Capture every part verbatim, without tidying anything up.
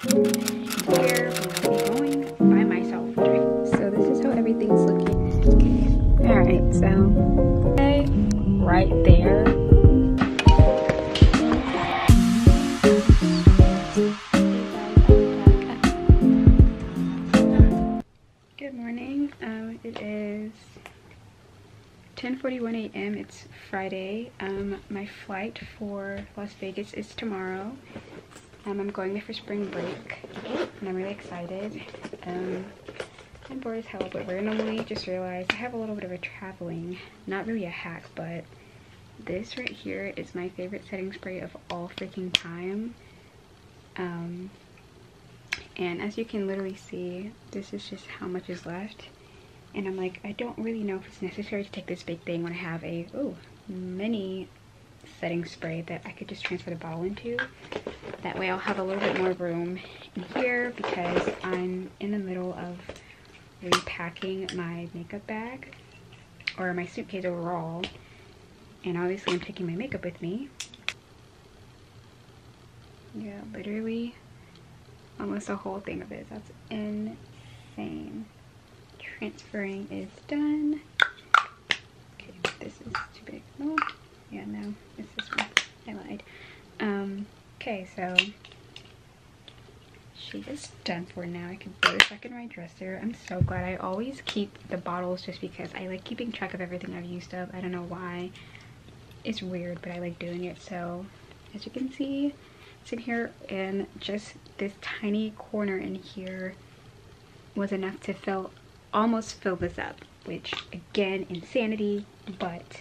Here we'll be going by myself. So this is how everything's looking. All right, so okay, right there. Good morning. Um, it is ten forty-one a m It's Friday. Um, my flight for Las Vegas is tomorrow. Um, I'm going there for spring break, and I'm really excited. Um, I'm bored as hell, but randomly just realized I have a little bit of a traveling, not really a hack, but this right here is my favorite setting spray of all freaking time. Um, and as you can literally see, this is just how much is left. And I'm like, I don't really know if it's necessary to take this big thing when I have a oh mini setting spray that I could just transfer the bottle into. That way I'll have a little bit more room in here because I'm in the middle of repacking my makeup bag, or my suitcase overall, and obviously I'm taking my makeup with me. Yeah, literally almost a whole thing of it. That's insane. Transferring is done. Okay, this is too big. Oh, yeah, no, it's this one. I lied. Um, okay, so she is done for now. I can put it back in my dresser. I'm so glad. I always keep the bottles just because I like keeping track of everything I've used up. I don't know why. It's weird, but I like doing it. So, as you can see, it's in here, and just this tiny corner in here was enough to fill, almost fill this up, which again, insanity, but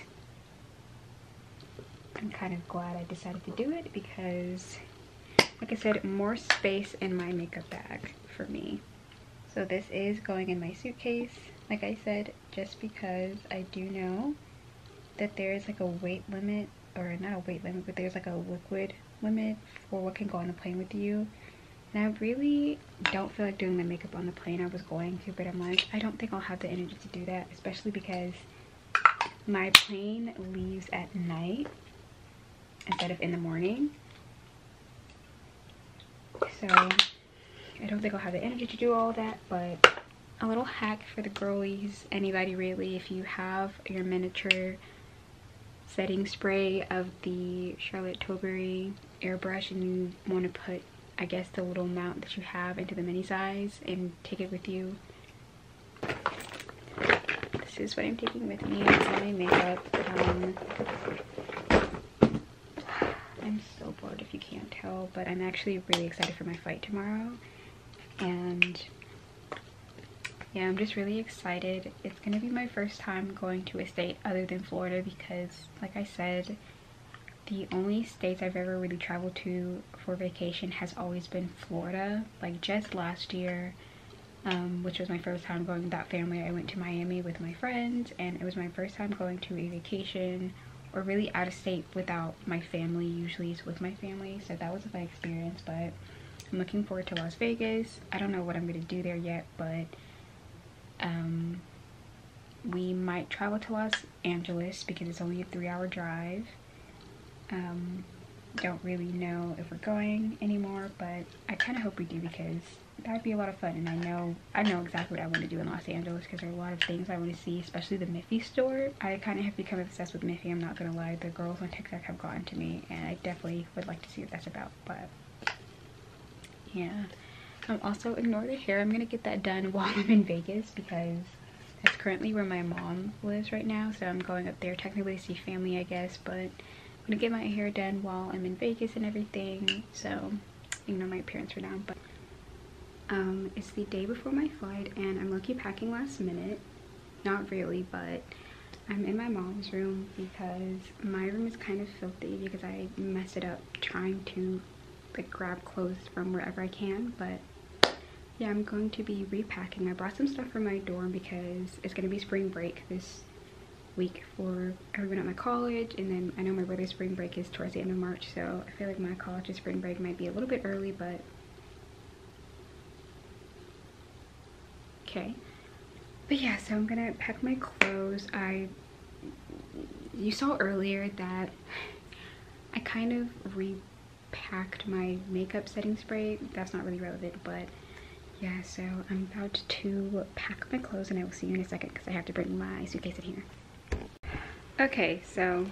I'm kind of glad I decided to do it because, like I said, more space in my makeup bag for me. So this is going in my suitcase, like I said, just because I do know that there's like a weight limit, or not a weight limit, but there's like a liquid limit for what can go on the plane with you. And I really don't feel like doing my makeup on the plane. I was going to, but I'm like, I don't think I'll have the energy to do that, especially because my plane leaves at night instead of in the morning. So I don't think I'll have the energy to do all that, but a little hack for the girlies, anybody really, if you have your miniature setting spray of the Charlotte Tilbury airbrush and you want to put, I guess, the little amount that you have into the mini size and take it with you. This is what I'm taking with me. It's all my makeup. Um, I'm so bored if you can't tell, but I'm actually really excited for my flight tomorrow. And yeah, I'm just really excited. It's gonna be my first time going to a state other than Florida because, like I said, the only states I've ever really traveled to for vacation has always been Florida. Like just last year, um, which was my first time going without family, I went to Miami with my friends, and it was my first time going to a vacation or really out of state without my family. Usually it's with my family, so that was a fun experience. But I'm looking forward to Las Vegas. I don't know what I'm gonna do there yet, but um, we might travel to Los Angeles because it's only a three hour drive. Um, don't really know if we're going anymore, but I kind of hope we do because that would be a lot of fun. And I know I know exactly what I want to do in Los Angeles because there are a lot of things I want to see, especially the Miffy store. I kind of have become obsessed with Miffy, I'm not gonna lie. The girls on TikTok have gotten to me, and I definitely would like to see what that's about. But yeah, um, also ignore the hair. I'm gonna get that done while I'm in Vegas because that's currently where my mom lives right now, so I'm going up there technically to see family, I guess, but I'm gonna get my hair done while I'm in Vegas and everything. So ignore my appearance for now. But um it's the day before my flight, and I'm low-key packing last minute. Not really, but I'm in my mom's room because my room is kind of filthy because I messed it up trying to like grab clothes from wherever I can. But yeah, I'm going to be repacking. I brought some stuff from my dorm because it's going to be spring break this week for everyone at my college, and then I know my brother's spring break is towards the end of March, so I feel like my college's spring break might be a little bit early, but okay. But yeah, so I'm gonna pack my clothes. I you saw earlier that I kind of re packed my makeup setting spray. That's not really relevant, but yeah, so I'm about to pack my clothes and I will see you in a second because I have to bring my suitcase in here. Okay, so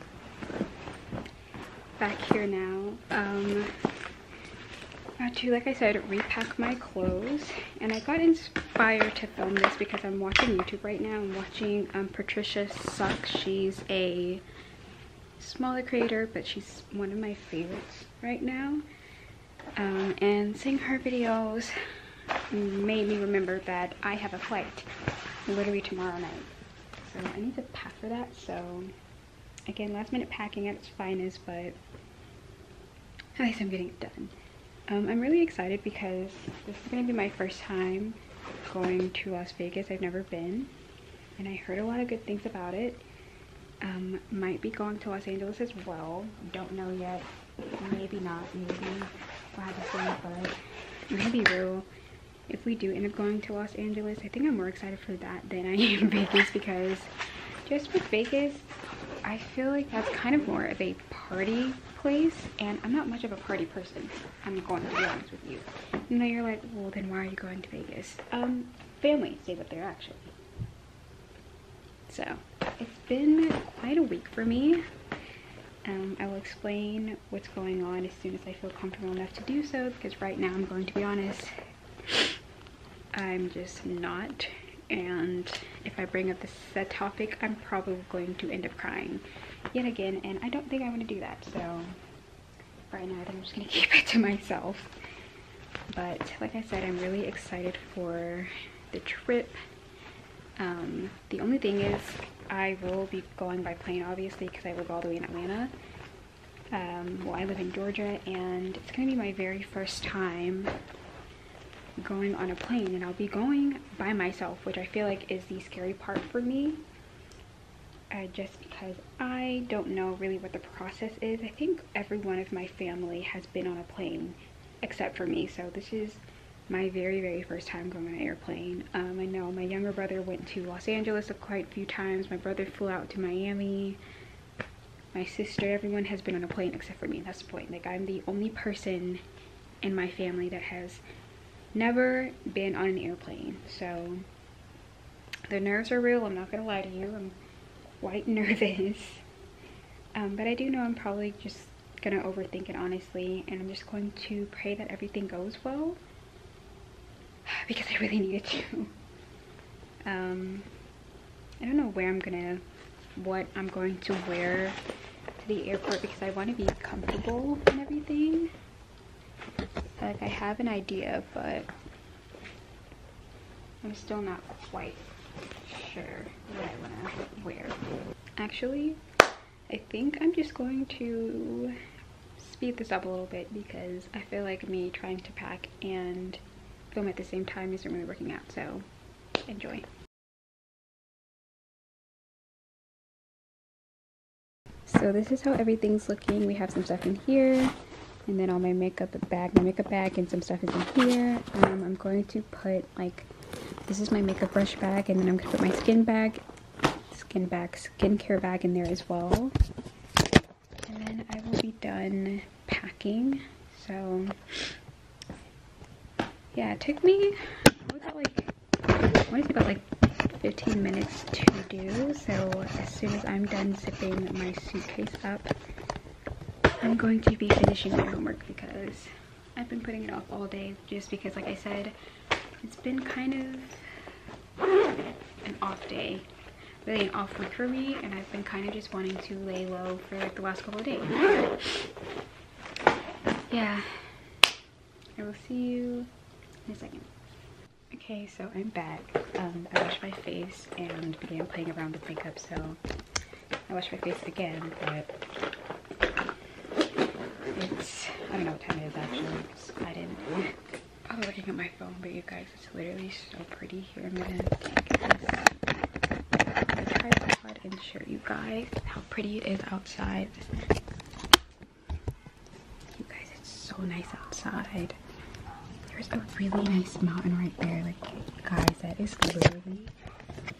back here now. Um, about to, like I said, repack my clothes, and I got inspired to film this because I'm watching YouTube right now. I'm watching um, Patricia Sucks. She's a smaller creator, but she's one of my favorites right now. Um, and seeing her videos made me remember that I have a flight literally tomorrow night. So I need to pack for that. So again, last minute packing at its finest, but at least I'm getting it done. Um, I'm really excited because this is going to be my first time going to Las Vegas. I've never been, and I heard a lot of good things about it. Um, might be going to Los Angeles as well. Don't know yet. Maybe not. Maybe we'll have to see, but I'm going to be real. If we do end up going to Los Angeles, I think I'm more excited for that than I am Vegas, because just with Vegas, I feel like that's kind of more of a party place, and I'm not much of a party person. I'm going to be honest with you. You know, you're like, well, then why are you going to Vegas? Um, family stays up there actually. So it's been quite a week for me. Um, I will explain what's going on as soon as I feel comfortable enough to do so, because right now I'm going to be honest, I'm just not. And if I bring up this said topic, I'm probably going to end up crying yet again, and I don't think I want to do that. So right now I think I'm just gonna keep it to myself. But like I said, I'm really excited for the trip. Um, the only thing is I will be going by plane, obviously, because I live all the way in Atlanta. Um, well, I live in Georgia, and it's gonna be my very first time going on a plane, and I'll be going by myself, which I feel like is the scary part for me, uh, just because I don't know really what the process is. I think every one of my family has been on a plane except for me, so this is my very very first time going on an airplane. um, I know my younger brother went to Los Angeles quite a few times. My brother flew out to Miami. My sister, everyone has been on a plane except for me. That's the point. Like, I'm the only person in my family that has never been on an airplane, so the nerves are real. I'm not gonna lie to you, I'm quite nervous, um, but I do know I'm probably just gonna overthink it, honestly, and I'm just going to pray that everything goes well, because I really need it to. um, I don't know where I'm gonna what I'm going to wear to the airport, because I want to be comfortable and everything. Like, I have an idea, but I'm still not quite sure what I want to wear. Actually, I think I'm just going to speed this up a little bit, because I feel like me trying to pack and film at the same time isn't really working out, so enjoy. So this is how everything's looking. We have some stuff in here, and then all my makeup bag, my makeup bag and some stuff is in here. Um, I'm going to put, like, this is my makeup brush bag, and then I'm going to put my skin bag, skin bag, skincare bag in there as well. And then I will be done packing. So, yeah, it took me, what was that, like, I want to say about like fifteen minutes to do. So as soon as I'm done zipping my suitcase up, I'm going to be finishing my homework, because I've been putting it off all day, just because, like I said, it's been kind of an off day, really an off week for me, and I've been kind of just wanting to lay low for like the last couple of days. Yeah, I will see you in a second. Okay, so I'm back. Um, I washed my face and began playing around with makeup, so I washed my face again, but it's, I don't know what time it is actually, because I didn't, I was looking at my phone, but you guys, it's literally so pretty. Here, I'm gonna take this the tripod and show you guys how pretty it is outside. You guys, it's so nice outside. There's a really nice mountain right there. Like, guys, that is literally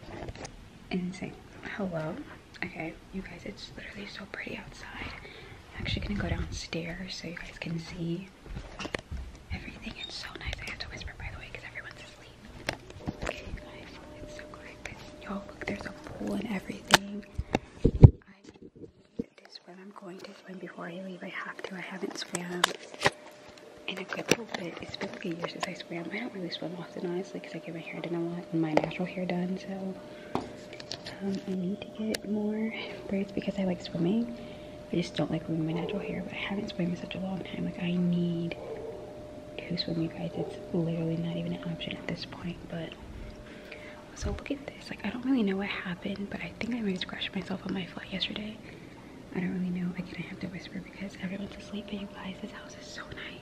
insane. Hello? Okay, you guys, it's literally so pretty outside. actually gonna go downstairs so you guys can see everything. It's so nice. I have to whisper, by the way, because everyone's asleep. Okay, guys, it's so quiet. But y'all, look, there's a pool and everything. I need to swim. I'm going to swim before I leave. I have to. I haven't swam in a good little bit. It's been like a year since I swam. I don't really swim often, honestly, because I get my hair done a lot and my natural hair done. So um, I need to get more braids because I like swimming. I just don't like ruining my natural hair, but I haven't swam in such a long time. Like, I need to swim, you guys. It's literally not even an option at this point. But so look at this. Like, I don't really know what happened, but I think I might have scratched myself on my foot yesterday. I don't really know. Again, I have to whisper because everyone's asleep. But you guys, this house is so nice.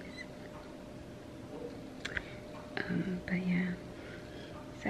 Um, but yeah, so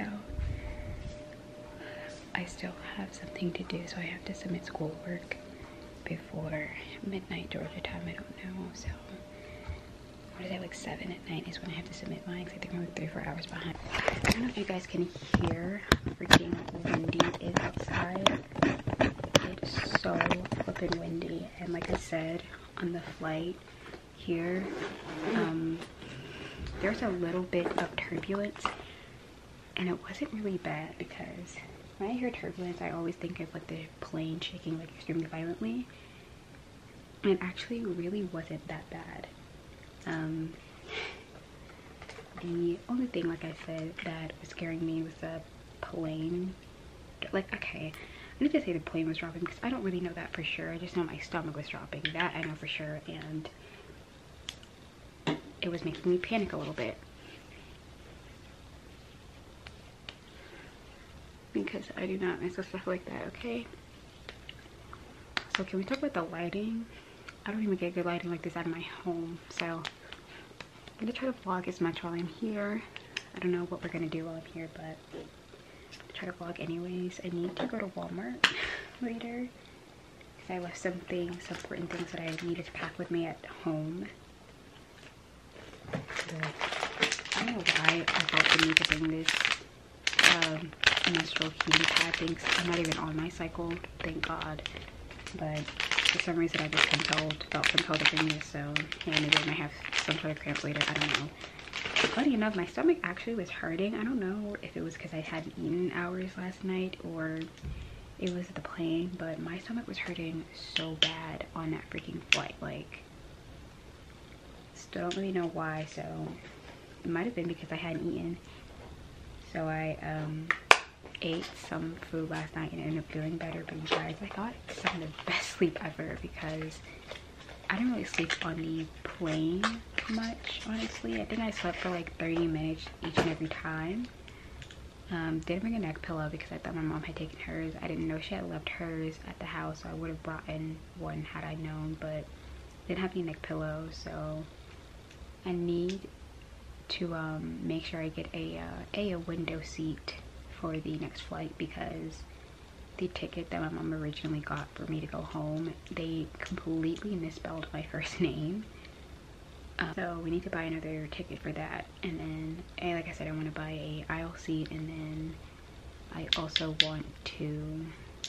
I still have something to do, so I have to submit schoolwork before midnight Georgia time. I don't know, so what is it, like seven at night is when I have to submit mine, because I think I'm like three, four hours behind. I don't know if you guys can hear how freaking windy it is outside. It's so flippin' windy, and like I said, on the flight here, um, there's a little bit of turbulence, and it wasn't really bad because when I hear turbulence, I always think of like the plane shaking like extremely violently. And it actually really wasn't that bad. Um, the only thing, like I said, that was scaring me was the plane. Like, okay, I need to say the plane was dropping because I don't really know that for sure. I just know my stomach was dropping. That I know for sure, and it was making me panic a little bit because I do not mess with stuff like that, okay? So can we talk about the lighting? I don't even get good lighting like this out of my home, so I'm gonna try to vlog as much while I'm here. I don't know what we're gonna do while I'm here, but I'll try to vlog anyways. I need to go to Walmart later because I left some things, some important things that I needed to pack with me at home. I don't know why I felt the need to bring this um, menstrual heating pad things. I'm not even on my cycle, thank God. But for some reason I just compelled, felt compelled to bring this, so yeah, maybe I might have some sort of cramp later, I don't know. Funny enough, my stomach actually was hurting. I don't know if it was because I hadn't eaten hours last night or it was the plane, but my stomach was hurting so bad on that freaking flight. Like, still don't really know why, so it might have been because I hadn't eaten. So I um ate some food last night and ended up feeling better. But you guys, I got some of the best sleep ever because I didn't really sleep on the plane much, honestly. I think I slept for like thirty minutes each and every time. Um, didn't bring a neck pillow because I thought my mom had taken hers. I didn't know she had left hers at the house, so I would have brought in one had I known, but didn't have any neck pillows. So I need to um, make sure I get a, uh, a a window seat for the next flight because the ticket that my mom originally got for me to go home, they completely misspelled my first name. Um, so we need to buy another ticket for that, and then and like I said, I want to buy a aisle seat, and then I also want to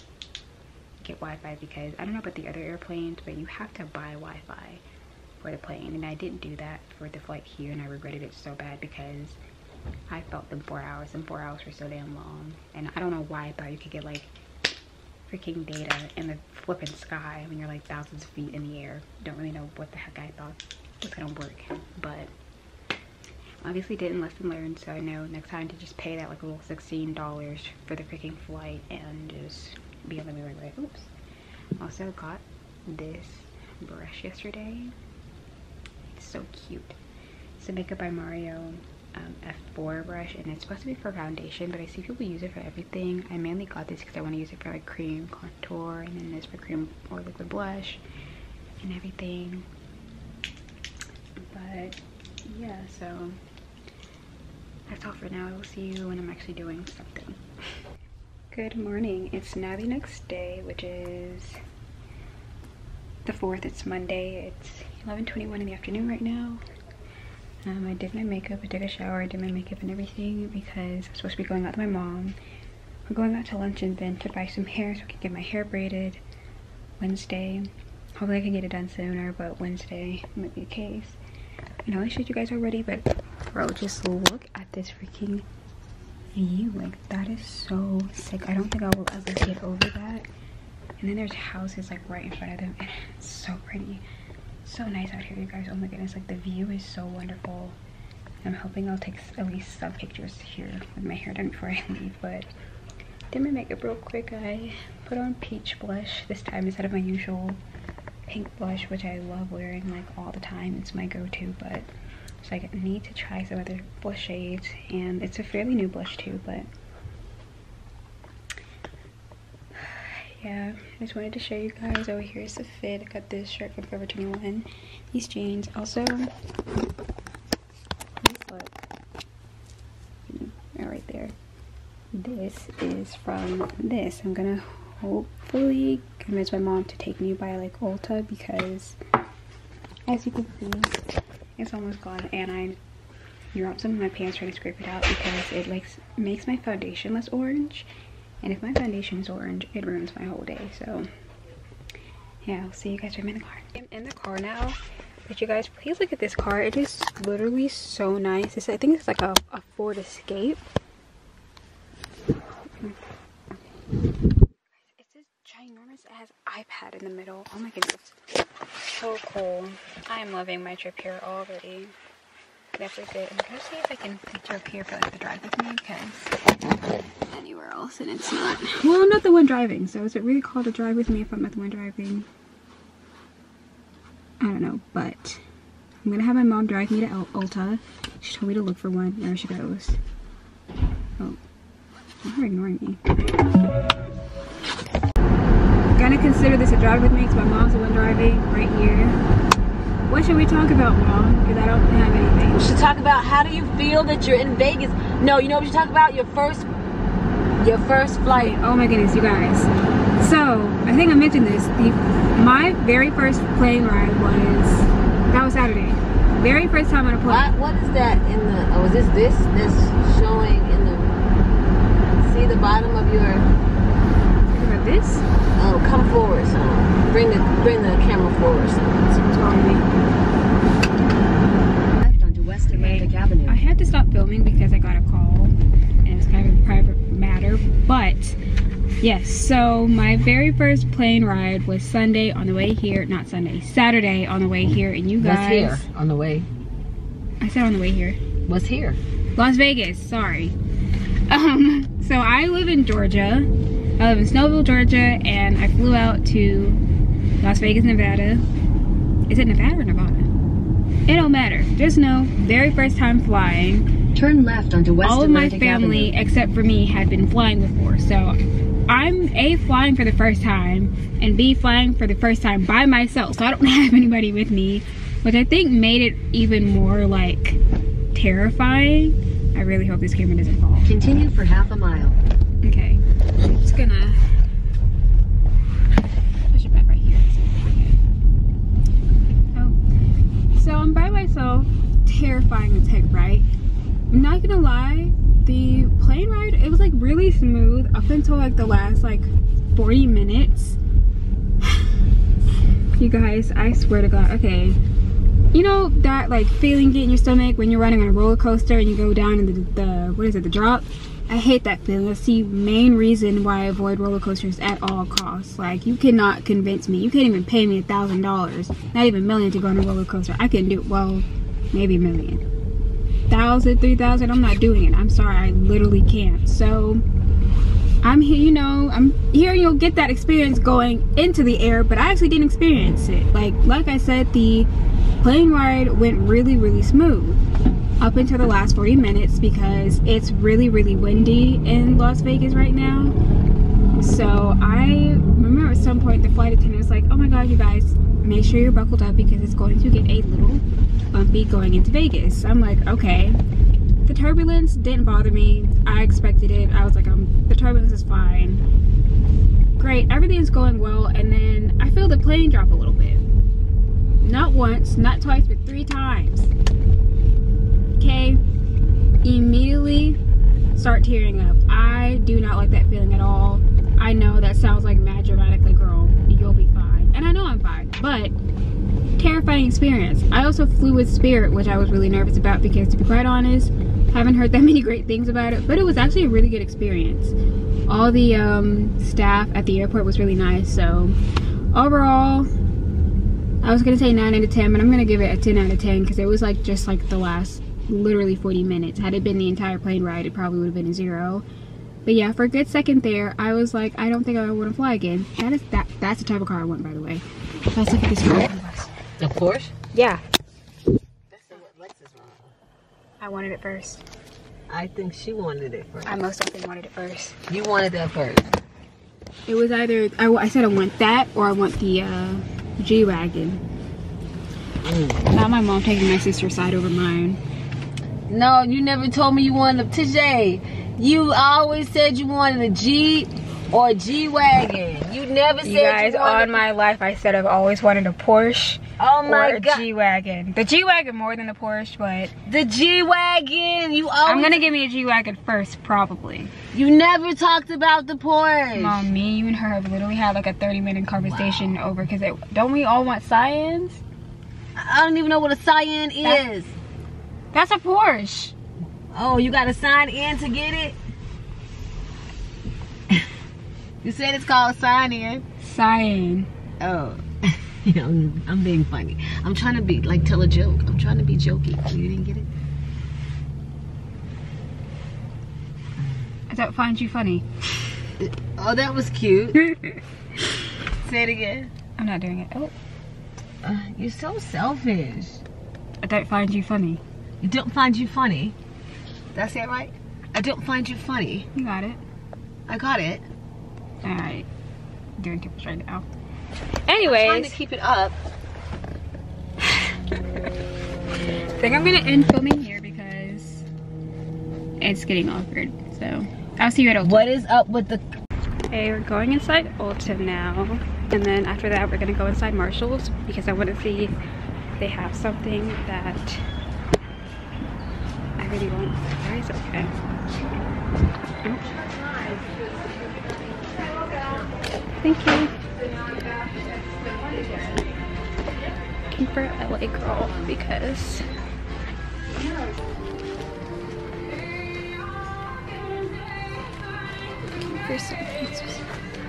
get Wi-Fi because I don't know about the other airplanes, but you have to buy Wi-Fi for the plane, and I didn't do that for the flight here, and I regretted it so bad because I felt them four hours and four hours were so damn long, and I don't know why I thought you could get like freaking data in the flipping sky when you're like thousands of feet in the air. Don't really know what the heck I thought was gonna work, but obviously didn't. Lesson learned. So I know next time to just pay that like a little sixteen dollars for the freaking flight and just be on the move. Like, oops. Also got this brush yesterday. It's so cute. It's a Makeup by Mario um, F four brush, and it's supposed to be for foundation, but I see people use it for everything. I mainly got this because I want to use it for like cream contour, and then this for cream or liquid blush and everything. But yeah, so that's all for now. I will see you when I'm actually doing something. Good morning. It's now the next day, which is the fourth. It's Monday. It's eleven twenty-one in the afternoon right now. Um, I did my makeup, I took a shower, I did my makeup and everything because I'm supposed to be going out with my mom. We're going out to lunch and then to buy some hair so I can get my hair braided Wednesday. hopefully I can get it done sooner, but Wednesday might be the case. I know I showed you guys already, but bro, just look at this freaking view. Like, that is so sick. I don't think I will ever get over that. And then there's houses like right in front of them, and it's so pretty, so nice out here, you guys. Oh my goodness, like the view is so wonderful. I'm hoping I'll take at least some pictures here with my hair done before I leave. But did my makeup real quick. I put on peach blush this time instead of my usual pink blush, which I love wearing like all the time. It's my go-to, but so I need to try some other blush shades, and it's a fairly new blush too. But yeah, I just wanted to show you guys. Over here is the fit. I got this shirt from Forever twenty-one, these jeans. Also, this look, oh, right there. This is from this. I'm gonna hopefully convince my mom to take me by like Ulta, because as you can see, it's almost gone, and I dropped some of my pants trying to scrape it out because it like makes my foundation less orange. And if my foundation is orange, it ruins my whole day. So yeah, I'll see you guys when I'm in the car. I'm in the car now. But you guys, please look at this car. It is literally so nice. It's, I think it's like a, a Ford Escape. It's this ginormous, it has iPad in the middle. Oh my goodness, so cool. I am loving my trip here already. Definitely good. I'm gonna see if I can picture up here for like the drive with me, because anywhere else and it's not. Well, I'm not the one driving, so is it really called a drive with me if I'm not the one driving? I don't know, but I'm gonna have my mom drive me to Ulta. She told me to look for one. There she goes. Oh, you're ignoring me. Gonna consider this a drive with me because my mom's the one driving right here. What should we talk about, Mom? Because I don't have anything. We should talk about how do you feel that you're in Vegas. No, you know what we should talk about? Your first, your first flight. Oh my goodness, you guys. So, I think I mentioned this. The, my very first plane ride was, that was Saturday. Very first time on a plane. What, what is that in the, oh, is this this? That's showing in the, see the bottom of your. About this? Oh, come forward, son. Bring the, bring the camera forward, son. Left onto West Atlantic Avenue. I had to stop filming because I got a call, and it was kind of a private matter, but yes, so my very first plane ride was Sunday on the way here, not Sunday, Saturday on the way here, and you guys. What's here on the way? I said on the way here. What's here? Las Vegas, sorry. Um, so I live in Georgia. I live in Snowville, Georgia, and I flew out to Las Vegas, Nevada. Is it Nevada or Nevada? It don't matter. Just know, very first time flying. Turn left onto West All of my Atlantic family, Avenue. except for me, had been flying before. So I'm A, flying for the first time, and B, flying for the first time by myself. So I don't have anybody with me, which I think made it even more like terrifying. I really hope this camera doesn't fall. Continue for half a mile. Okay, I'm just gonna push it back right here. Oh, so I'm by myself, terrifying as heck, right? I'm not gonna lie, the plane ride, it was like really smooth up until like the last like forty minutes. You guys, I swear to God, okay. You know that like feeling in your stomach when you're running on a roller coaster and you go down into the, the what is it, the drop? I hate that feeling. That's the main reason why I avoid roller coasters at all costs. Like, you cannot convince me. You can't even pay me a thousand dollars, not even a million, to go on a roller coaster. I can do, well, maybe a million. Thousand, three thousand, I'm not doing it. I'm sorry, I literally can't. So I'm here, you know, I'm here. You'll get that experience going into the air, but I actually didn't experience it. Like, like I said, the plane ride went really, really smooth up until the last forty minutes because it's really, really windy in Las Vegas right now. So I remember at some point the flight attendant was like, oh my God, you guys, make sure you're buckled up because it's going to get a little bumpy going into Vegas. I'm like, okay. The turbulence didn't bother me. I expected it. I was like, um, the turbulence is fine. Great, everything's going well, and then I feel the plane drop a little bit. Not once, not twice, but three times. Okay, immediately start tearing up. I do not like that feeling at all. I know that sounds like mad dramatic, like, girl, you'll be fine. And I know I'm fine. but terrifying experience. I also flew with Spirit, which I was really nervous about because, to be quite honest, haven't heard that many great things about it, but it was actually a really good experience. All the um, staff at the airport was really nice, so overall, I was gonna say nine out of ten, but I'm gonna give it a ten out of ten because it was like just like the last literally forty minutes. Had it been the entire plane ride, it probably would have been a zero. But yeah, for a good second there, I was like, I don't think I want to fly again. That is that. That's the type of car I want, by the way. Let's look at this car. The Porsche? Yeah. Let's see what Lexus wanted. I wanted it first. I think she wanted it first. I most definitely wanted it first. You wanted that first. It was either I, I said I want that or I want the uh, G-Wagon. Mm. Not my mom taking my sister's side over mine. No, you never told me you wanted a T J. You always said you wanted a Jeep or a G-Wagon. You never said you guys, you wanted... all my life I said I've always wanted a Porsche. Oh my or a God. G-Wagon. The G-Wagon more than the Porsche, but the G-Wagon. You always... I'm gonna give me a G-Wagon first, probably. You never talked about the Porsche. Mom, me, you, and her have literally had like a thirty minute conversation wow. over because don't we all want Cyans? I don't even know what a Cyan is. That's, that's a Porsche. Oh, you gotta sign in to get it? You said it's called sign in. Cyan. Oh. I'm, I'm being funny. I'm trying to be like tell a joke. I'm trying to be jokey. You didn't get it? I don't find you funny. Oh, that was cute. Say it again. I'm not doing it. Oh. Uh, you're so selfish. I don't find you funny. You don't find you funny? Did I say it right? I don't find you funny. You got it. I got it. Alright. Doing too much right now. Anyways. I'm trying to keep it up. I think I'm gonna end filming here because it's getting awkward. So I'll see you at Ulta. What is up with the... Okay, we're going inside Ulta now. And then after that we're gonna go inside Marshall's because I want to see if they have something that I really want. Where is it? Okay. Oh. Thank you. Looking for L A Girl because for something specific.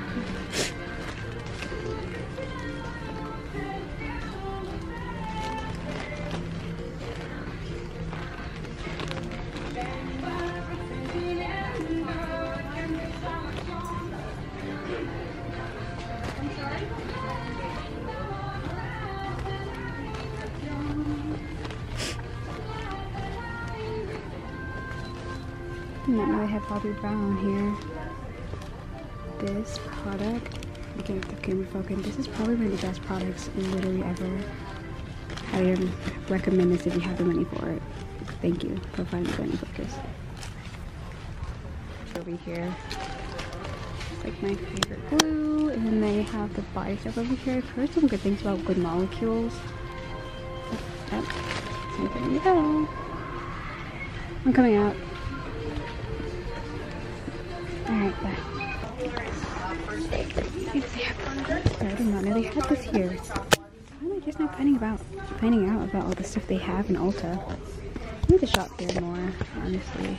I didn't know they had Bobbi Brown here. This product, I can't get the camera focused. This is probably one of the best products literally ever. I um, recommend this if you have the money for it. Thank you for finding the focus. Over here, it's like my favorite glue, and then they have the body stuff over here. I've heard some good things about Good Molecules. Oh, something to go. I'm coming out. Alright, bye. I did not know they had this here. Why am I just not finding about finding out about all the stuff they have in Ulta? I need to shop there more, honestly.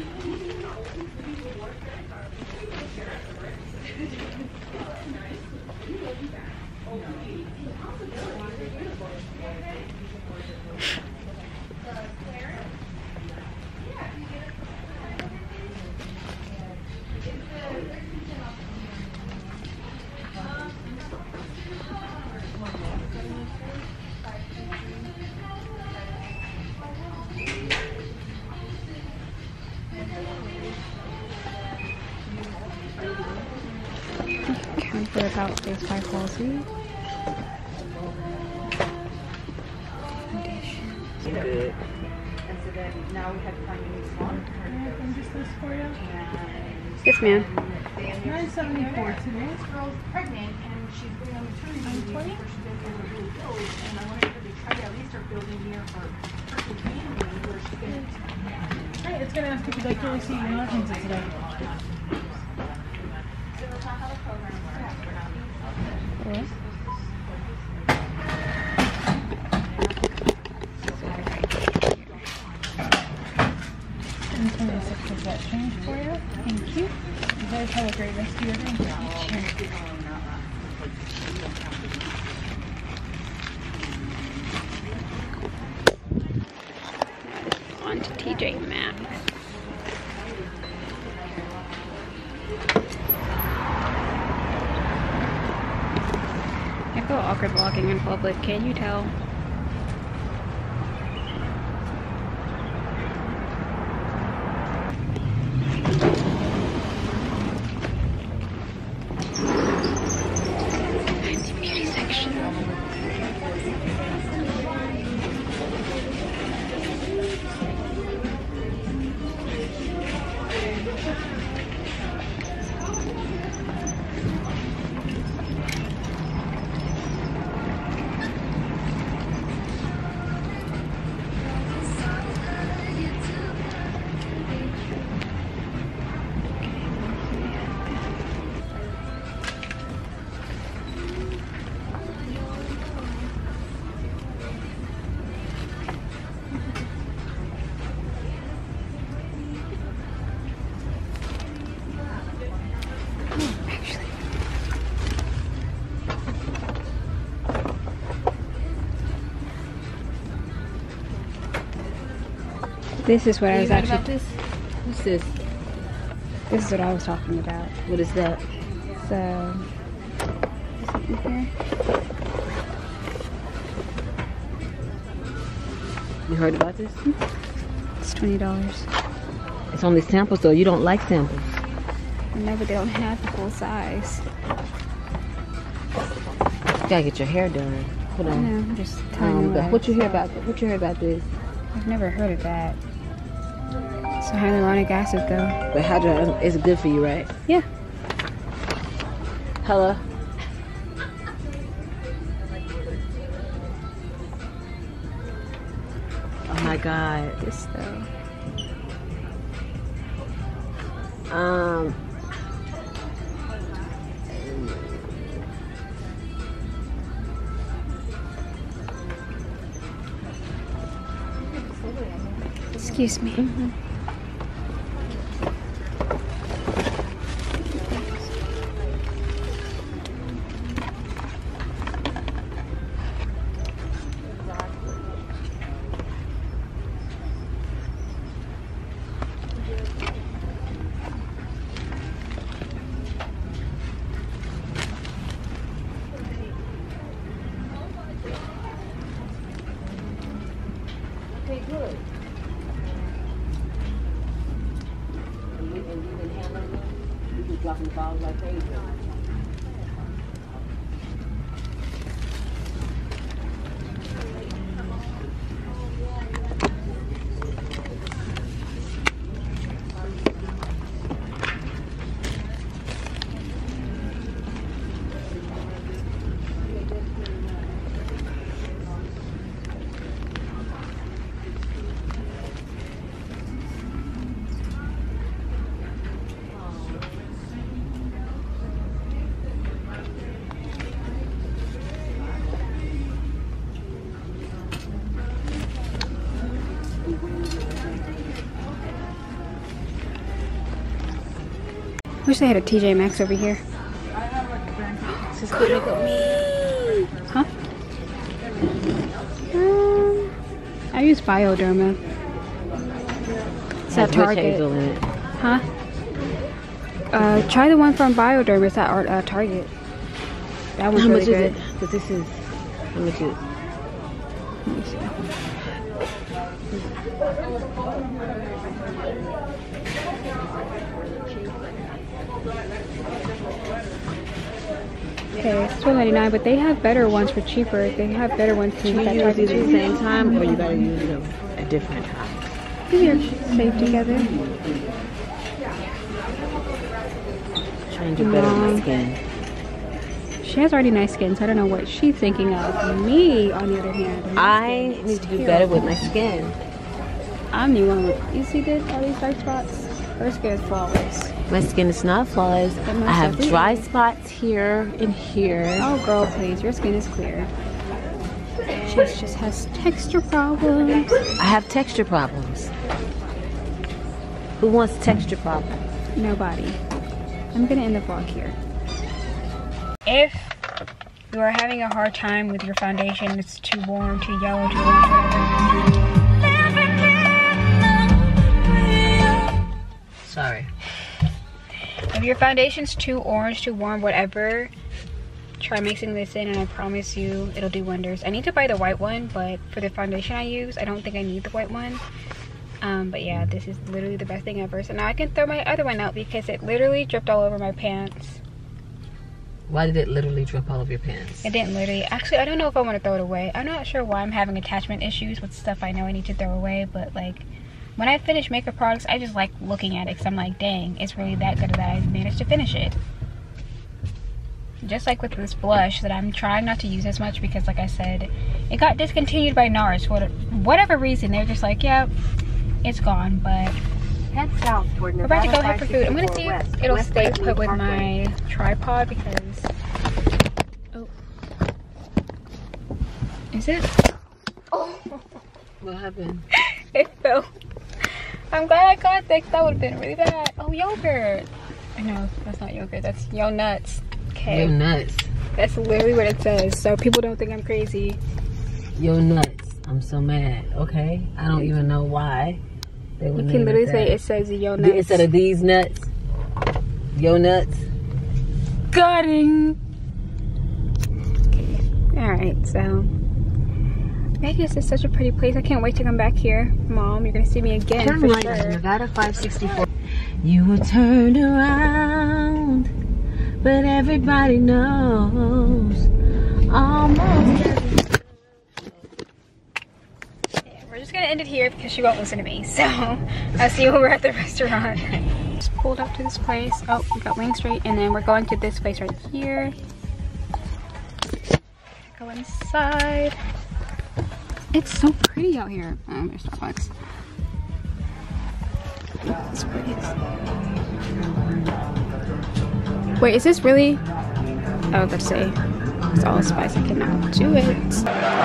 For about face by palsy. Foundation. Good. Yes, ma'am. nine seventy-four today. This girl's pregnant and she's going on maternity leave before she goes over to the village, and I wanted her to try to at least start building here for her family where she's gonna. Right, it's gonna ask if you'd like to receive your lodgings today. What? And twenty-six is that change for you? Thank you. You guys have a great rest of your day. Cheers. On to T J Maxx. I feel awkward vlogging in public, can you tell? Beauty section. This is what I was actually. About this? What's this? This is what I was talking about. What is that? So, is it in here? You heard about this? It's twenty dollars. It's only samples though. You don't like samples. No, but they don't have the full size. You gotta get your hair done. Hold I on. know, I'm just telling Um, you but what, what you hear about? What you hear about this? I've never heard of that. So hyaluronic acid though. But hydro is good for you, right? Yeah. Hello. Oh my God. This though. Um. Excuse me. Mm-hmm. Okay, good. And you, and you can handle it. You can drop the balls like crazy. Wish they had a T J Maxx over here. This is good makeup. Me. Huh? Um, I use Bioderma. It's at Has witch Target. hazel in it. Huh? Uh, try the one from Bioderma. It's at Art, uh, Target. That one's How really much good. is it? Because this is how much is it? Let me see. Okay, it's twelve ninety-nine, but they have better ones for cheaper. They have better ones Can too. you That use Target these at the too. same time, or you gotta use them at different times? These are safe together. Trying to do better with my Um, skin. She has already nice skin, so I don't know what she's thinking of. Me, on the other hand, my I skin need is to do terrible. better with my skin. I'm the one with, you see this, all these dark spots? Her skin is flawless. My skin is not flawless. But most I have definitely dry is. spots here and here. Oh girl, please, your skin is clear. She just has texture problems. I have texture problems. Who wants texture problems? Nobody. I'm gonna end the vlog here. If you are having a hard time with your foundation, it's too warm, too yellow, too orange, whatever. Sorry. If your foundation's too orange, too warm, whatever, try mixing this in and I promise you it'll do wonders. I need to buy the white one, but for the foundation I use, I don't think I need the white one. Um, but yeah, this is literally the best thing ever. So now I can throw my other one out because it literally dripped all over my pants. Why did it literally drip all over your pants? It didn't literally. Actually, I don't know if I want to throw it away. I'm not sure why I'm having attachment issues with stuff I know I need to throw away. But like, when I finish makeup products, I just like looking at it because I'm like, dang, it's really that good that I managed to finish it. Just like with this blush that I'm trying not to use as much because like I said, it got discontinued by NARS for whatever reason. They're just like, yeah, it's gone. But head south toward we're about Nevada to go head for food. I'm gonna see west, if it'll west stay of put with Parkway. my tripod because, oh, is it? Oh, What happened? it fell. I'm glad I got that. That would have been really bad. Oh, yogurt. I know that's not yogurt. That's Yo Nuts. Okay. Yo nuts. That's literally what it says. So people don't think I'm crazy. Yo nuts. I'm so mad. Okay. I don't even know why. They would You name can literally it say that. it says Yo Nuts. Instead of these nuts. Yo nuts. Gutting. Okay. Alright, so Vegas is such a pretty place. I can't wait to come back here. Mom, you're gonna see me again. Turn for right sure. on Nevada five sixty-four. You were turned around, but everybody knows. Almost. Yeah, we're just gonna end it here because she won't listen to me. So I'll see you when we're at the restaurant. Just pulled up to this place. Oh, we got Wing Street, and then we're going to this place right here. Go inside. It's so pretty out here. Oh, there's Starbucks. This place. Wait, is this really? I was about to say, it's all spice. I cannot do it.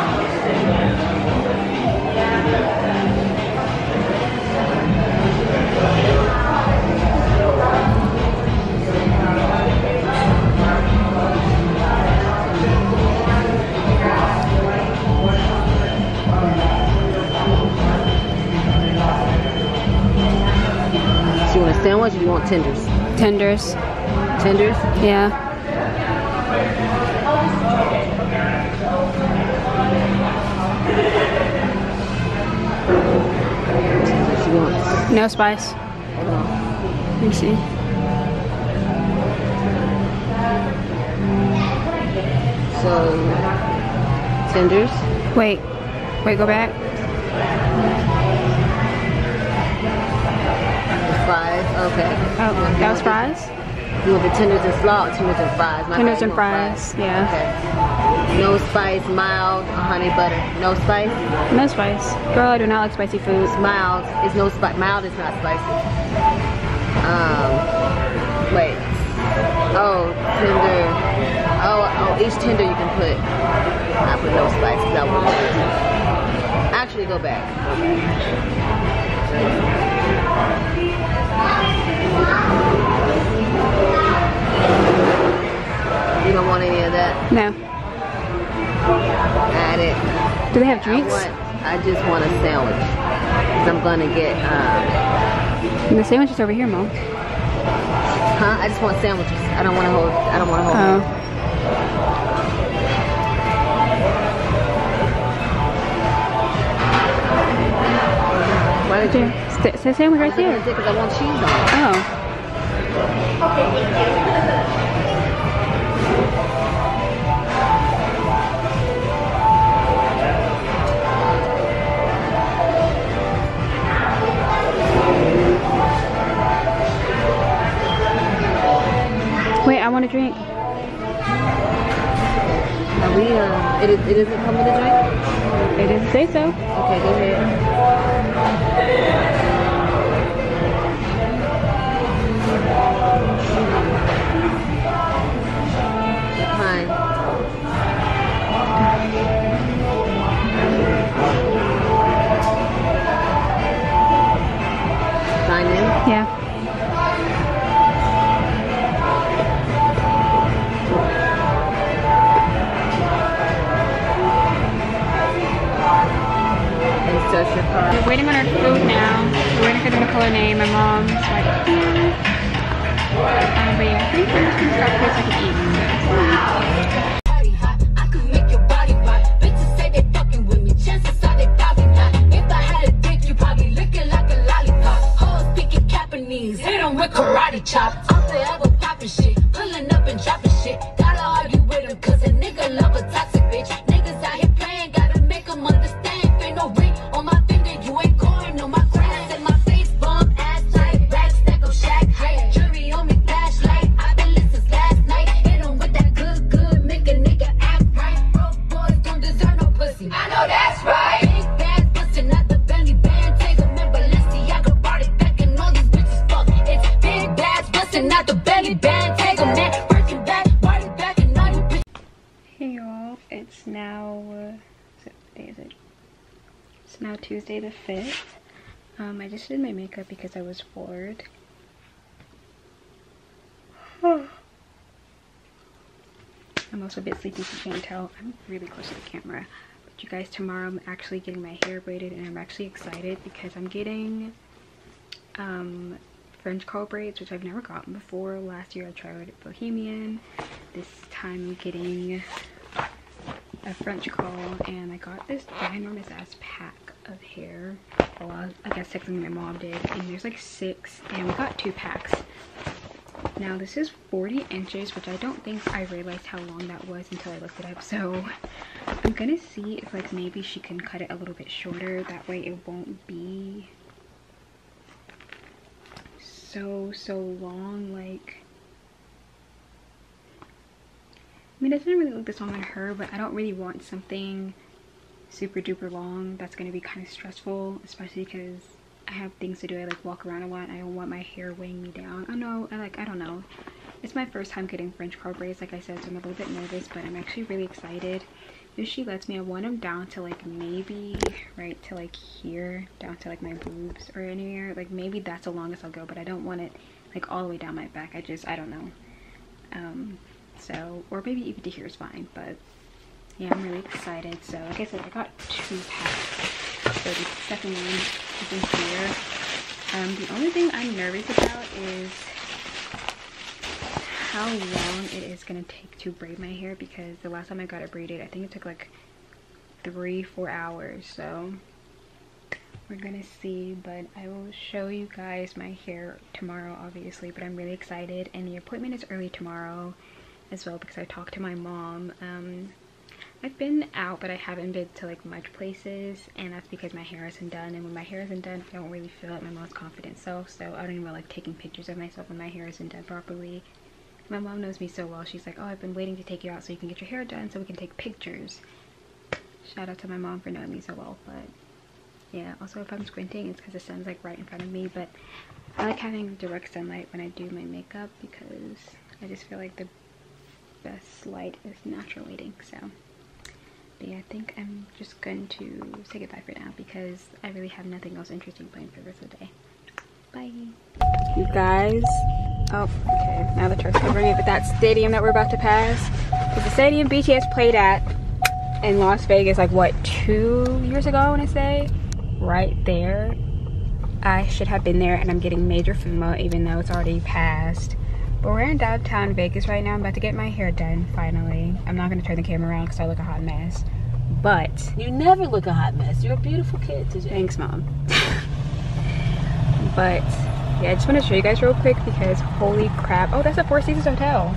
So you want a sandwich or do you want tenders? Tenders. Tenders? Yeah. What you want? No spice. Hold on. Let me see. So, tenders? Wait. Wait, go back. Fries? Okay. Oh, that was fries? You want the tenders and slaw or tenders and fries? My Tenders bad, and you want fries, yeah. Okay. No spice, mild, or honey butter. No spice? No spice. Girl, I do not like spicy food. It's mild. It's no spice. Mild is not spicy. Um, wait. Oh, tender. Oh, oh, each tender you can put. I put no spice because I want to. Actually, go back. You don't want any of that? No. Add it. Do they have I drinks? want. I just want a sandwich. Cause I'm gonna get. Um, The sandwich is over here, Mom. huh? I just want sandwiches. I don't want to hold. I don't want to hold. Oh. Why did you? There. It says sandwich right there. Because I want cheese on it. Oh. Wait, I want a drink. Are we? Uh, it, it doesn't come with a drink. It doesn't say so. Okay, go ahead. Fine. Sign in. Yeah. We're waiting on our food now. We're waiting for them to call her name. My mom's like, um, but yeah, I think we're gonna start place I can eat. I could make your body rock. Bitches say they fucking with me. Chances are they probably not. If I had a dick, you probably lick it like a lollipop. Hoes speaking Japanese, hit 'em with karate chop. I'm forever popping shit, pulling up and dropping shit. Gotta argue with him, cause a nigga love a toxic bitch. Niggas out here playing, gotta make them understand. Ain't no ring on my finger, you ain't going on my grass. And my face bomb, ass tight, back stack of shack height. Jury on me, flashlight. I've been listening last night. Hit 'em with that good, good, make a nigga act right. Broke boys don't deserve no pussy. I know that's right. Big bad bustin' out the belly band. Take 'em in Balenciaga, brought it back, and all these bitches fuck. It's big bads bustin' out the belly band. Take 'em in, working back, brought it back, and all you bitches. Hey y'all, it's now, uh, so what day is it? It's now Tuesday the fifth. Um, I just did my makeup because I was bored. I'm also a bit sleepy, if you can't tell. I'm really close to the camera. But you guys, tomorrow I'm actually getting my hair braided, and I'm actually excited because I'm getting um, French curl braids, which I've never gotten before. Last year I tried Bohemian. This time I'm getting a French curl, and I got this ginormous ass pack of hair. Well, I, I guess something my mom did, and there's like six, and we got two packs. Now this is forty inches, which I don't think I realized how long that was until I looked it up. So I'm gonna see if like maybe she can cut it a little bit shorter. That way it won't be so so long. Like, I mean, it doesn't really look this long on her, but I don't really want something super duper long that's going to be kind of stressful, especially because I have things to do. I like walk around a lot, and I don't want my hair weighing me down. I know, I like, I don't know. It's my first time getting French curl braids, like I said, so I'm a little bit nervous, but I'm actually really excited. If she lets me, I want them down to like maybe right to like here, down to like my boobs or anywhere. Like maybe that's the longest I'll go, but I don't want it like all the way down my back. I just, I don't know. Um, so, or maybe even to here is fine, but yeah, I'm really excited. So like I said, I got two packs. So the second one is in here. Um, the only thing I'm nervous about is how long it is gonna take to braid my hair, because the last time I got it braided, I think it took like three, four hours. So we're gonna see, but I will show you guys my hair tomorrow, obviously. But I'm really excited, and the appointment is early tomorrow as well, because I talked to my mom. Um, I've been out, but I haven't been to like much places, and that's because my hair isn't done. And when my hair isn't done, I don't really feel like my most confident self. So I don't even like taking pictures of myself when my hair isn't done properly. My mom knows me so well. She's like, oh, I've been waiting to take you out so you can get your hair done so we can take pictures. Shout out to my mom for knowing me so well. But yeah, also if I'm squinting, it's because the sun's like right in front of me. But I like having direct sunlight when I do my makeup, because I just feel like the best light is natural lighting. So but yeah, I think I'm just going to say goodbye for now, because I really have nothing else interesting planned for the rest of the day. Bye. You guys. Oh, okay. Now the truck's covering it, but that stadium that we're about to pass is the stadium B T S played at in Las Vegas, like what, two years ago, I want to say? Right there. I should have been there, and I'm getting major FOMO even though it's already passed. But we're in downtown Vegas right now. I'm about to get my hair done, finally. I'm not going to turn the camera around because I look a hot mess. But You never look a hot mess. You're a beautiful kid, T J. thanks, Mom. But yeah, I just want to show you guys real quick, because holy crap. Oh, that's a Four Seasons Hotel.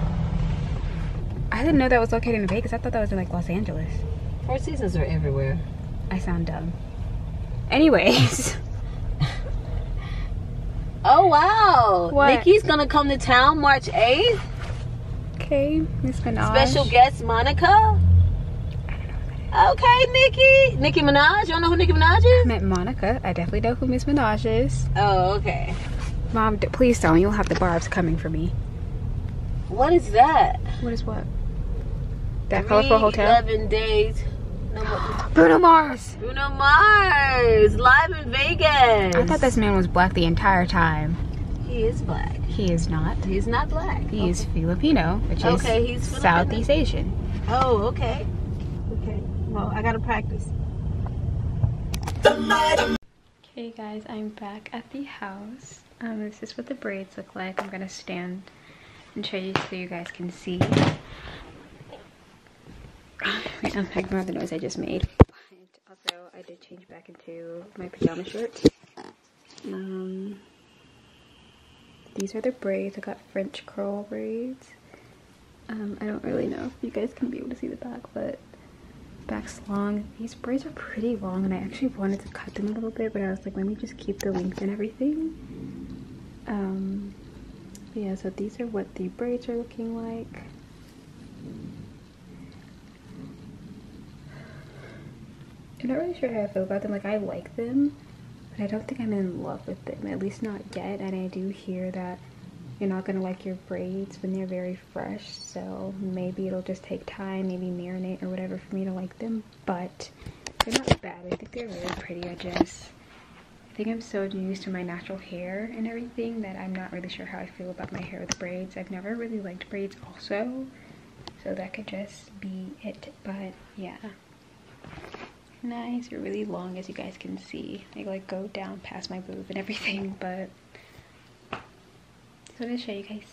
I didn't know that was located in Vegas. I thought that was in like Los Angeles. Four Seasons are everywhere. I sound dumb. Anyways. Oh, wow. What? Nikki's gonna come to town March eighth. Okay, Miss Minaj. Special guest Monica. Okay, Nicki. Nicki Minaj. You don't know who Nicki Minaj I is? met Monica. I definitely know who Miss Minaj is. Oh, okay. Mom, d please tell me you'll have the barbs coming for me. What is that? What is what? That colorful hotel? eleven days. No, Bruno Mars! Bruno Mars, live in Vegas. I thought this man was black the entire time. He is black. He is not. He's not black. He okay. is Filipino, which is okay, he's Southeast Asian. Oh, okay. Okay. Well, I gotta practice. Okay guys, I'm back at the house. Um, this is what the braids look like. I'm gonna stand and show you so you guys can see. Wait, I'm ignoring the noise I just made. Also, I did change back into my pajama shorts. Um, these are the braids. I got French curl braids. Um, I don't really know if you guys can be able to see the back, but back's long. These braids are pretty long, and I actually wanted to cut them a little bit, but I was like, let me just keep the length and everything. Um, yeah, so these are what the braids are looking like. I'm not really sure how I feel about them. Like, I like them, but I don't think I'm in love with them, at least not yet. And I do hear that you're not gonna like your braids when they're very fresh, so maybe it'll just take time, maybe marinate or whatever for me to like them. But they're not bad. I think they're really pretty. I just I think I'm so used to my natural hair and everything that I'm not really sure how I feel about my hair with braids. I've never really liked braids also, so that could just be it. But yeah, nice. They're really long, as you guys can see. They like go down past my boob and everything, but so I'm gonna show you guys.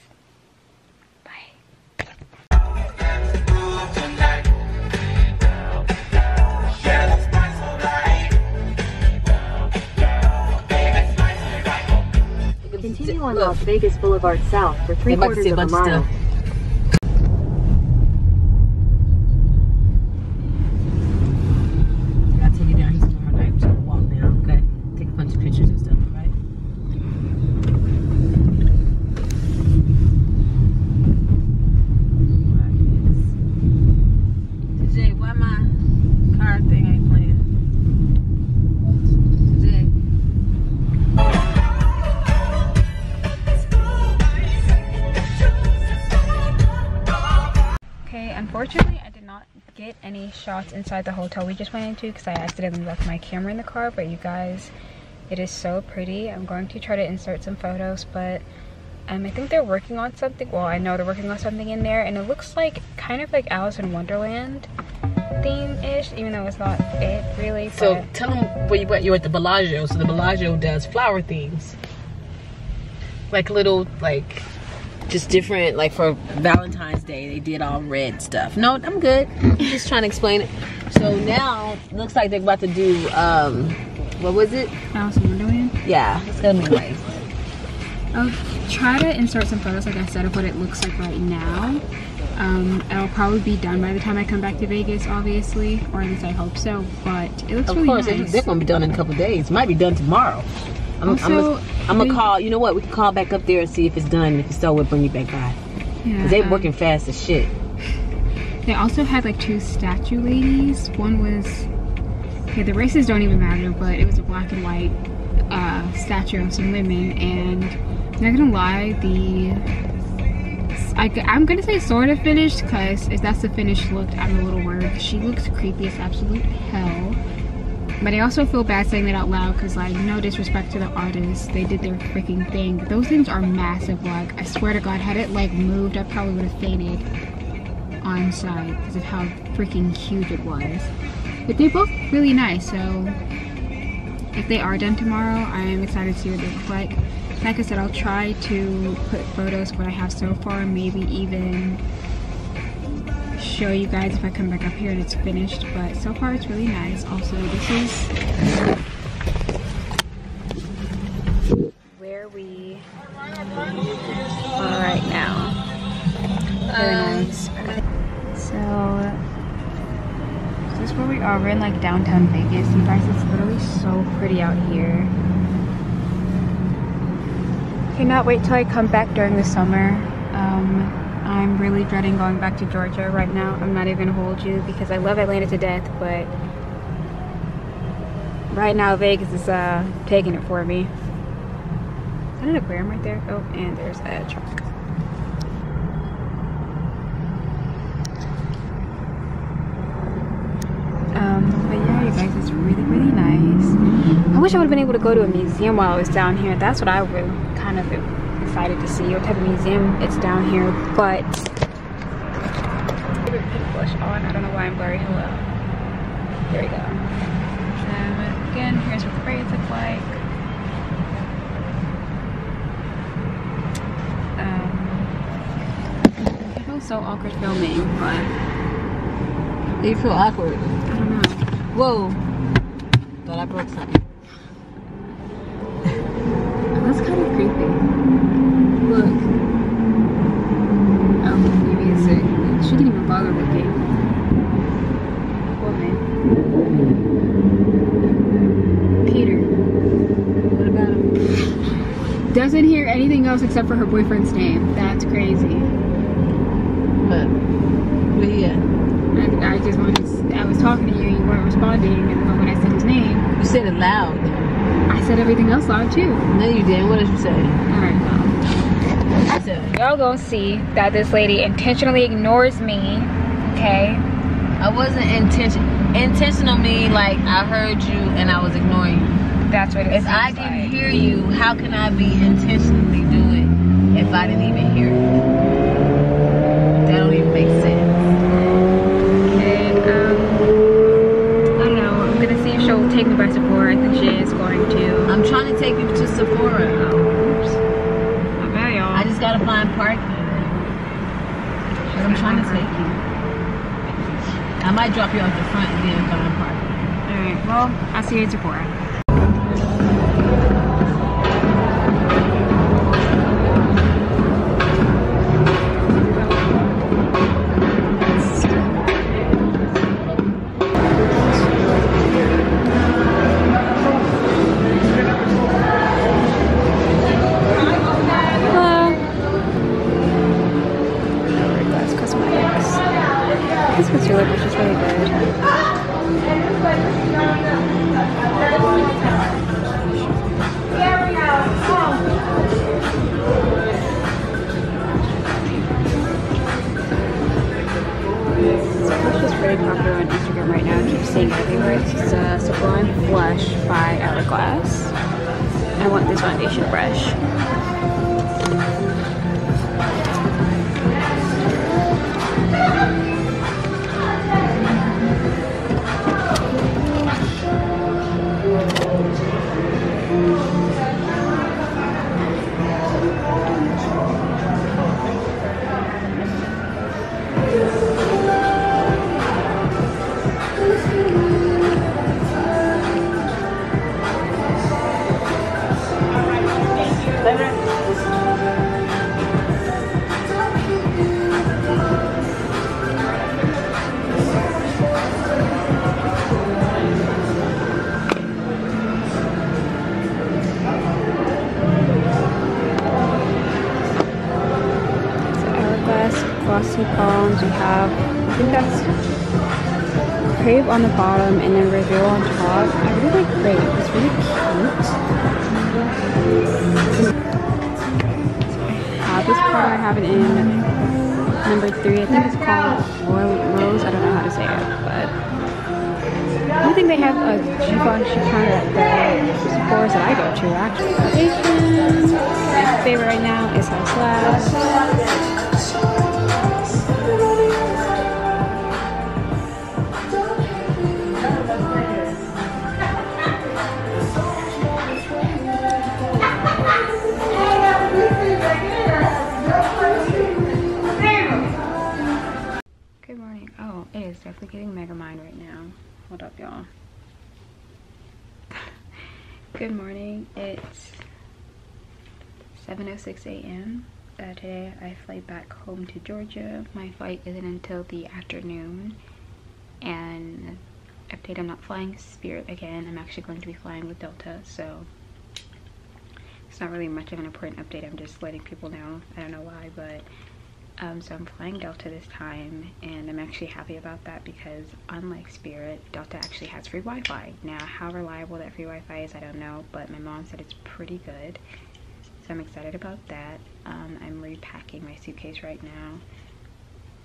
Bye. Continue on Las Vegas Boulevard South for three quarters of a mile. I'll take you down here tomorrow night. We're gonna walk down, okay? Take a bunch of pictures and stuff, right? Jay, why my car thing ain't playing? Jay. Okay, unfortunately I did not get any shots inside the hotel we just went into because I accidentally left my camera in the car, but you guys, it is so pretty. I'm going to try to insert some photos, but um, I think they're working on something. Well, I know they're working on something in there, and it looks like kind of like Alice in Wonderland theme-ish, even though it's not it really. So but tell them where you went. You're at the Bellagio. So the Bellagio does flower themes, like little like just different, like for Valentine's Day they did all red stuff. No, I'm good. I'm just trying to explain it. So now it looks like they're about to do um what was it? Alice in Wonderland. Yeah, it's gonna be nice. I'll try to insert some photos, like I said, of what it looks like right now. Um, it'll probably be done by the time I come back to Vegas, obviously, or at least I hope so. But it looks Of really course, nice. they're gonna be done in a couple of days. Might be done tomorrow. I'm, Also, I'm, I'm gonna call. You know what? We can call back up there and see if it's done. If it's so, we'll bring you back by. Yeah, They're um, working fast as shit. They also had like two statue ladies. One was, okay, the races don't even matter, but it was a black and white uh, statue of some women, and I'm not gonna lie, the I, I'm gonna say sort of finished, because if that's the finished look, I'm a little worried. She looks creepy as absolute hell. But I also feel bad saying that out loud, because like, no disrespect to the artists, they did their freaking thing. Those things are massive. Like, I swear to God, had it like moved, I probably would have fainted on site because of how freaking huge it was. But they're both really nice, so if they are done tomorrow, I am excited to see what they look like. Like I said, I'll try to put photos of what I have so far, maybe even show you guys if I come back up here and it's finished. But so far it's really nice. Also, this is where we are right now. Very nice. So this is where we are. We're in like downtown Vegas. You guys, it's literally so pretty out here. Cannot wait till I come back during the summer. Um, I'm really dreading going back to Georgia right now. I'm not even gonna hold you because I love Atlanta to death, but right now Vegas is uh, taking it for me. Is that an aquarium right there? Oh, and there's a truck. Um, wish I would have been able to go to a museum while I was down here. That's what I was kind of excited to see, what type of museum it's down here. But blush on. I don't know why I'm blurry. Hello. There we go. Um, again, here's what the braids look like. Um, it feels so awkward filming, but Do you feel awkward? I don't know. Whoa. Thought I broke something. That's kind of creepy. Look. Oh, maybe it's a, she didn't even bother looking. Woman. Peter. What about him? Doesn't hear anything else except for her boyfriend's name. That's crazy. But where he at? I, I just wanted to, I was talking to you and you weren't responding, and the moment I said his name, You said it loud. I said everything else loud too. No, you didn't. What did you say? Alright, well. What you said? Y'all gonna see that this lady intentionally ignores me, okay? I wasn't intention intentional me like I heard you and I was ignoring you. That's what it If seems I didn't like. hear you, how can I be intentionally do it if I didn't even hear it? That don't even make sense. And, um, I don't know, I'm gonna see if she'll take me by Sephora. I think she is going to. I'm trying to take you to Sephora. Oops. Okay, y'all. I just gotta find parking. I'm trying to take you. I might drop you off the front and then find parking. Alright, well, I'll see you at Sephora. This concealer brush is really good. This brush is really popular on Instagram right now. I keep seeing it everywhere. It's uh, Sublime Flush by Hourglass. I want this foundation brush. Glossy palms. We have, I think that's Crave on the bottom and then Reveal on top. I really like Crave. It's really cute. Uh, this part I have it in number three. I think it's called Royal Rose. I don't know how to say it, but I don't think they have a Givenchy counter at the Sephora's that I go to actually. Foundation. My favorite right now is House Labs. Good morning. Oh, it is definitely getting Megamind right now. Hold up, y'all. Good morning. It's seven oh six a m Uh, today I fly back home to Georgia. My flight isn't until the afternoon. And update, I'm not flying Spirit again. I'm actually going to be flying with Delta, so it's not really much of an important update. I'm just letting people know. I don't know why, but Um, so I'm flying Delta this time, and I'm actually happy about that because unlike Spirit, Delta actually has free Wi-Fi. Now, how reliable that free Wi-Fi is, I don't know, but my mom said it's pretty good. So I'm excited about that. Um, I'm repacking my suitcase right now.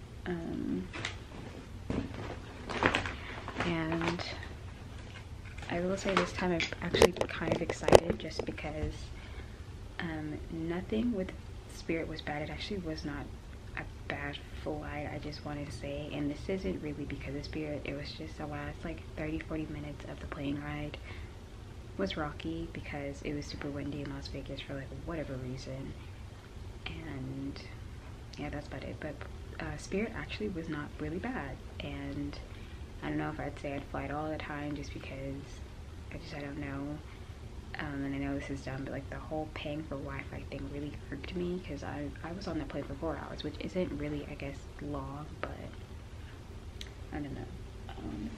Um, and I I will say this time I'm actually kind of excited just because um, nothing with Spirit was bad. It actually was not a bad flight, I just wanted to say. And this isn't really because of Spirit. It was just the last like thirty forty minutes of the plane ride was rocky because it was super windy in Las Vegas for like whatever reason. And yeah, that's about it. But uh, Spirit actually was not really bad. And I don't know if I'd say I'd fly it all the time just because I just, I don't know. Um, and I know this is dumb, but like the whole paying for Wi-Fi thing really irked me because I, I was on that plane for four hours, which isn't really, I guess, long, but I don't know. Um,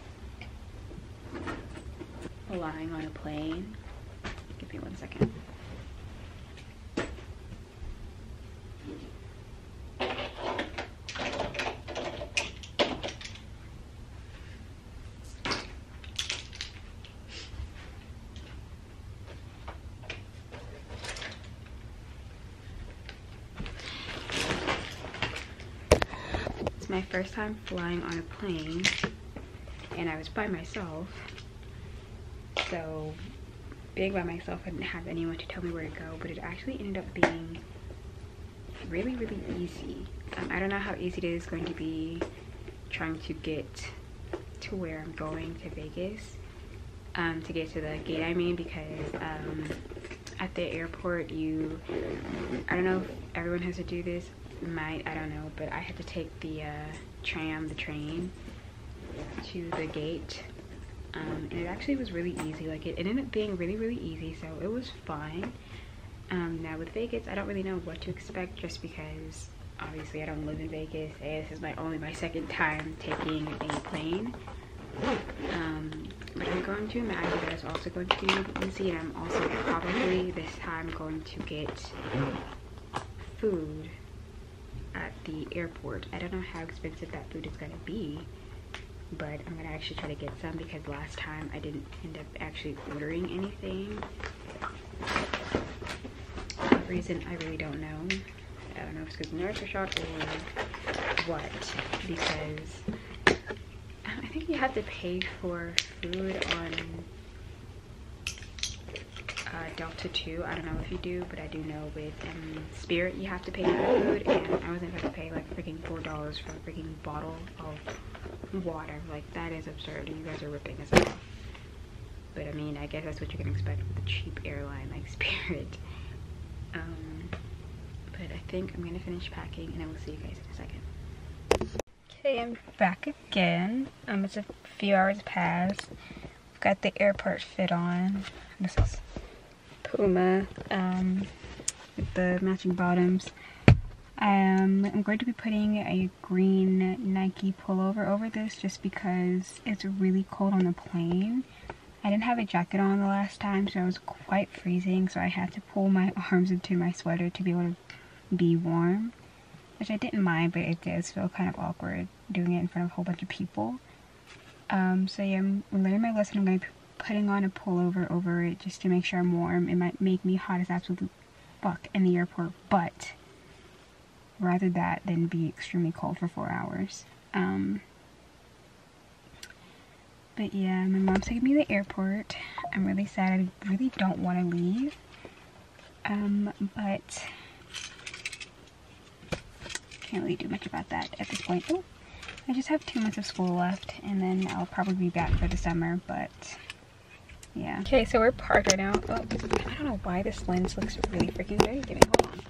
flying on a plane. Give me one second. My first time flying on a plane, and I was by myself, so being by myself I didn't have anyone to tell me where to go, but it actually ended up being really really easy. um, I don't know how easy it is going to be trying to get to where I'm going, to Vegas, um, to get to the gate I mean, because um, at the airport you, I don't know if everyone has to do this, might, I don't know, but I had to take the uh, tram, the train to the gate, um, and it actually was really easy. Like it ended up being really really easy, so it was fine. Um, now with Vegas, I don't really know what to expect just because obviously I don't live in Vegas, and this is my only my second time taking a plane. Um, but I'm going to imagine that it's also going to be easy, and I'm also probably this time going to get food at the airport. I don't know how expensive that food is going to be, but I'm gonna actually try to get some because last time I didn't end up actually ordering anything. For some reason I really don't know. I don't know if it's because the nerves are shot or what, because I think you have to pay for food on Uh, Delta two. I don't know if you do, but I do know with um, Spirit you have to pay for food, and I wasn't going to pay like freaking four dollars for a freaking bottle of water. Like, that is absurd. You guys are ripping us off. But I mean, I guess that's what you can expect with a cheap airline like Spirit. Um, but I think I'm going to finish packing, and I will see you guys in a second. Okay, I'm back again. Um, it's a few hours past. I've got the airport fit on. This is Puma, um, with the matching bottoms. Um, I'm going to be putting a green Nike pullover over this just because it's really cold on the plane. I didn't have a jacket on the last time, so I was quite freezing, so I had to pull my arms into my sweater to be able to be warm, which I didn't mind, but it does feel kind of awkward doing it in front of a whole bunch of people. Um, so yeah, I'm learning my lesson. I'm going to be putting on a pullover over it just to make sure I'm warm. It might make me hot as absolute fuck in the airport, but rather that than be extremely cold for four hours. Um, but yeah, my mom's taking me to the airport. I'm really sad. I really don't want to leave. Um, but can't really do much about that at this point. Oh, I just have two months of school left, and then I'll probably be back for the summer, but yeah. Okay, so we're parked right now. Oh, I don't know why this lens looks really freaking big. Give me, hold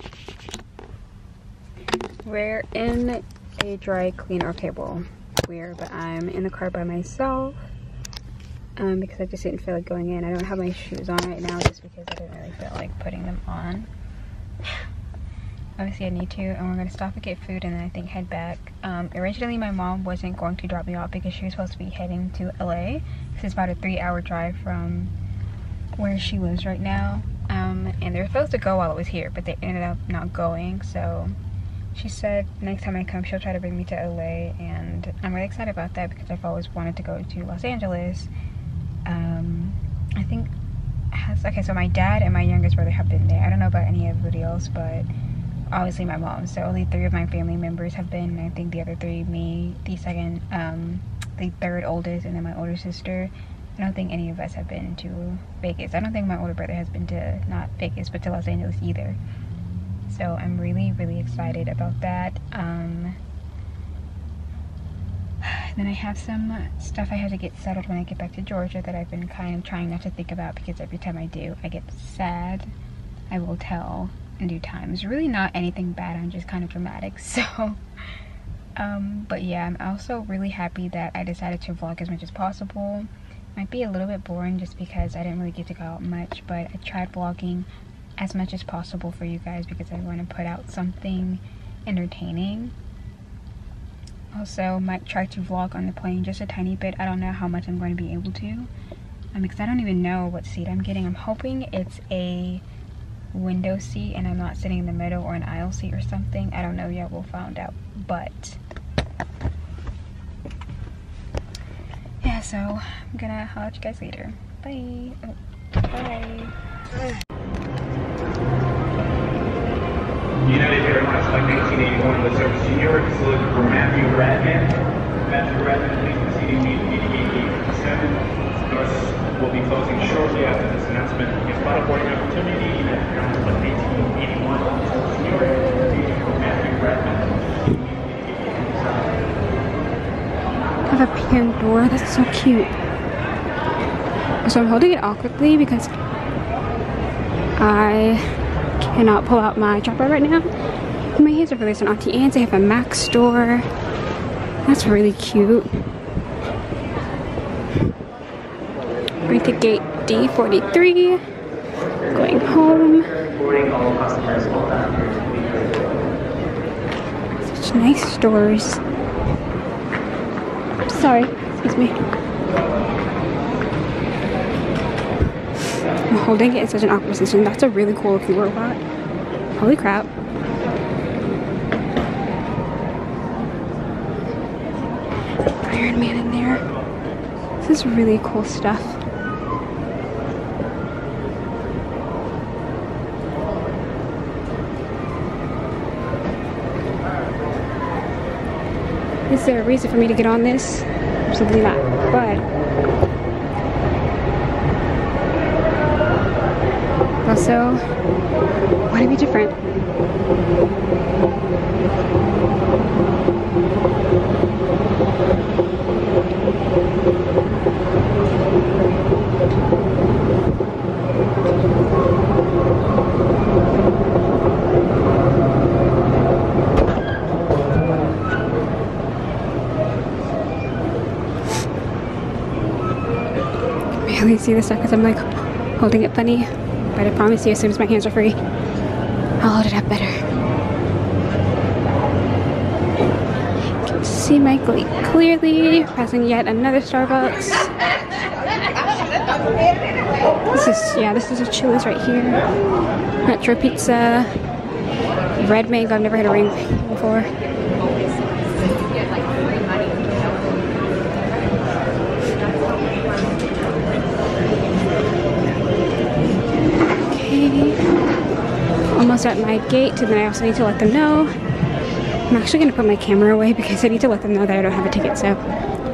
on. We're in a dry cleaner. Okay, well, we're, but I'm in the car by myself um, because I just didn't feel like going in. I don't have my shoes on right now just because I didn't really feel like putting them on. Obviously I need to, and we're gonna stop and get food and then I think head back. Um, originally my mom wasn't going to drop me off because she was supposed to be heading to L A. This is about a three hour drive from where she lives right now. Um, and they were supposed to go while I was here, but they ended up not going. So she said next time I come she'll try to bring me to L A, and I'm really excited about that because I've always wanted to go to Los Angeles. Um, I think, has, okay, so my dad and my youngest brother have been there. I don't know about any everybody else, but obviously my mom. So only three of my family members have been. I think the other three, me, the second, um, the third oldest, and then my older sister, I don't think any of us have been to Vegas. I don't think my older brother has been to, not Vegas, but to Los Angeles either. So I'm really, really excited about that. Um, then I have some stuff I have to get settled when I get back to Georgia that I've been kind of trying not to think about, because every time I do, I get sad. I will tell in due time. It's really not anything bad, I'm just kind of dramatic. So, um, but yeah, I'm also really happy that I decided to vlog as much as possible. Might be a little bit boring just because I didn't really get to go out much, but I tried vlogging as much as possible for you guys because I want to put out something entertaining. Also, might try to vlog on the plane just a tiny bit. I don't know how much I'm going to be able to, um, because I don't even know what seat I'm getting. I'm hoping it's a window seat and I'm not sitting in the middle, or an aisle seat or something. I don't know yet, we'll find out. But yeah, so I'm gonna holler at you guys later. Bye. Oh, bye. United Airlines Flight nineteen eighty-one was service to New York is looking for Matthew Radman. Matthew Radman, please proceed to eighty-eight fifty-seven. Doors will be closing shortly after this announcement. Your final boarding opportunity, United Airlines Flight nineteen eighty-one, service to New York, Matthew Radman. I have a Pandora, that's so cute. So I'm holding it awkwardly because I cannot pull out my chopper right now. My hands are released on Auntie Anne's. They have a Mac store. That's really cute. Going to gate D forty-three. Going home. Such nice stores. Sorry, excuse me. I'm holding it in such an awkward position. That's a really cool looking robot. Holy crap. Iron Man in there. This is really cool stuff. Is there a reason for me to get on this? Absolutely not. But also, want to be different. Barely see this stuff because I'm like holding it funny. But I promise you, as soon as my hands are free, I'll hold it up better. Can see my gate clearly. Passing yet another Starbucks. This is, yeah, this is a Chili's right here. Metro Pizza. Red Mango, I've never had a ring before. Almost at my gate, and then I also need to let them know. I'm actually going to put my camera away because I need to let them know that I don't have a ticket, so